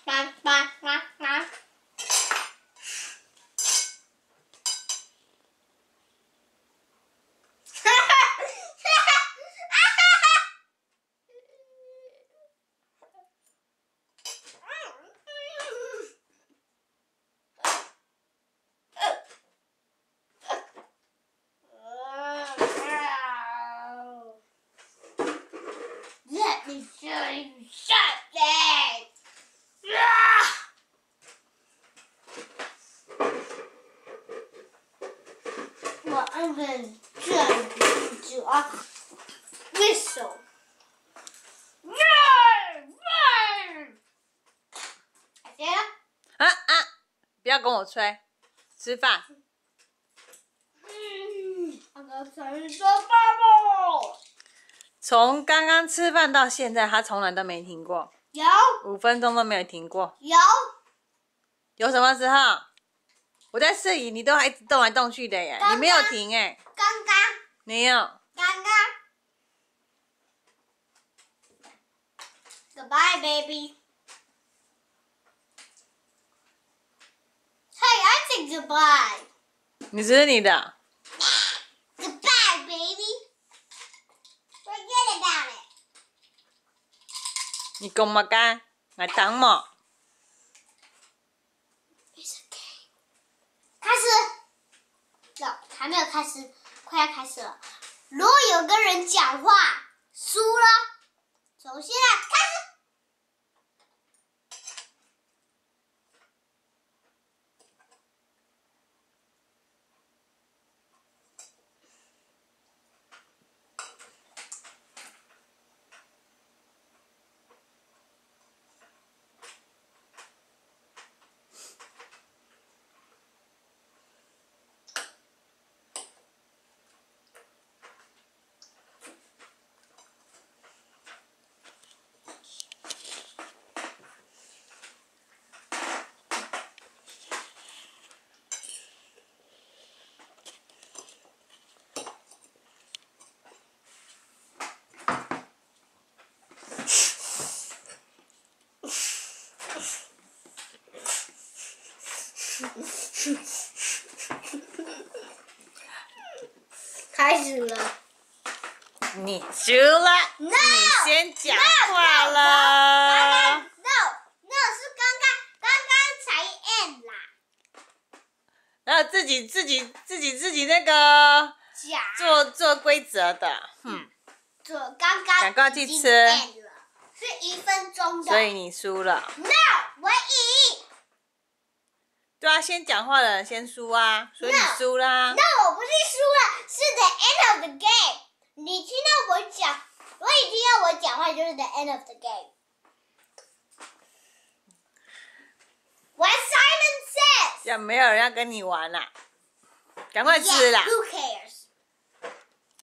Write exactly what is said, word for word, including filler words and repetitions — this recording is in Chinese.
叭叭叭叭。Let me show you something. Well, I'm gonna jump into a whistle. I said. 啊啊！不要跟我吹，吃饭。 嗯，我要吃吃饭喽。 从刚刚吃饭到现在，他从来都没停过， 有五分钟都没有停过。 有有什么时候？我在摄影，你都还一直动来动去的耶， 刚刚你没有停哎， 刚刚没有。 刚刚 Goodbye, baby. Hey, I said goodbye. 你吃你的， Goodbye, baby. Forget about it. 你讲嘛干，来等嘛。 It's okay. 开始。No, 还没有开始，快要开始了。如果有个人讲话，输了。从现在开始。开始了。 你输了， No, 你先讲 no, 话 no, 了。 刚刚 no no 是刚刚刚刚才 end 啦。 然后自己自己自己自己那个假做做规则的，嗯， 做刚刚赶快去已经吃 end 了，是一分钟的。 所以你输了。 No， 我赢。 对啊，先讲话的人先输啊，所以你 No 输啦。 No， 我不是输了，是 the end of the game。你听到我讲，如果你听到我讲话，就是 the end of the game。When Simon says， 要没有人要跟你玩啦，赶快吃啦。 Yeah, who cares?